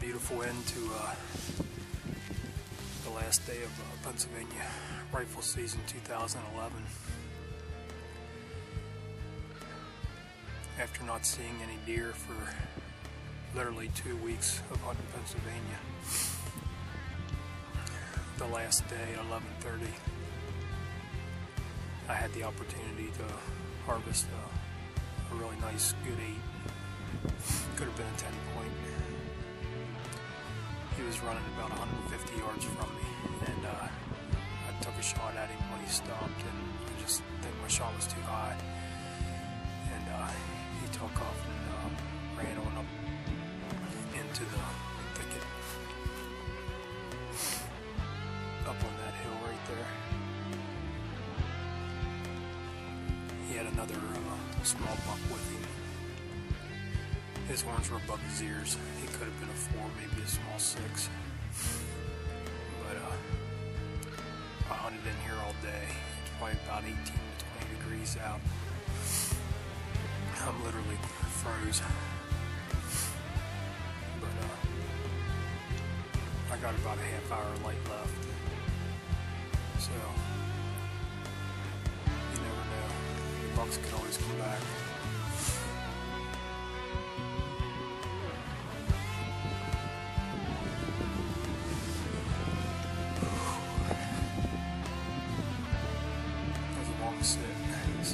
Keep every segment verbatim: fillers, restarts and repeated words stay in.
beautiful end to uh, the last day of uh, Pennsylvania rifle season two thousand eleven. After not seeing any deer for literally two weeks of hunting Pennsylvania, the last day at eleven thirty, I had the opportunity to harvest a, a really nice, good eight. Could have been a ten point. He was running about one hundred fifty yards from me, and uh, I took a shot at him when he stopped, and I just think my shot was too high. And uh, he took off and uh, ran on up into the thicket, up on that hill right there. He had another uh, small buck with him. His horns were above his ears. He could have been a four, maybe a small six. But uh, I hunted in here all day. It's probably about eighteen to twenty degrees out. I'm literally froze. But uh, I got about a half hour light left. So, you never know. The bucks can always come back. Sit, so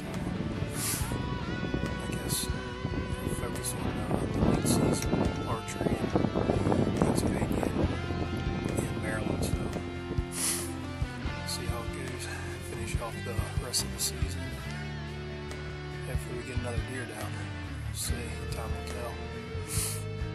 I guess I'll focus on uh, the late season archery in Pennsylvania and in Maryland, so see how it goes. Finish off the rest of the season. Hopefully we get another deer down. See, time will tell.